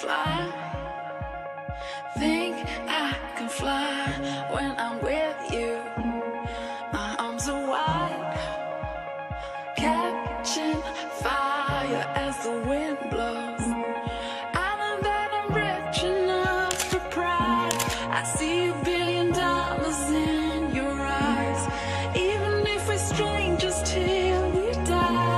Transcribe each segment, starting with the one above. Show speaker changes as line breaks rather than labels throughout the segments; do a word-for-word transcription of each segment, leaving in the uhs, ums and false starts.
fly. Think I can fly when I'm with you. My arms are wide, catching fire as the wind blows. I know that I'm rich enough for pride. I see a billion dollars in your eyes, even if we're strangers till we die.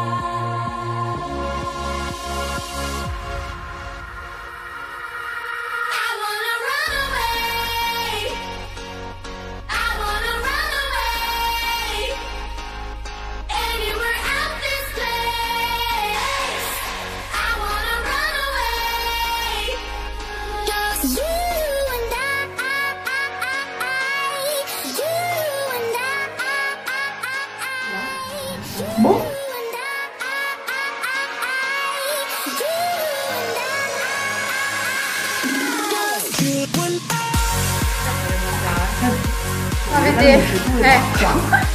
뭐?
Avete... Ecco.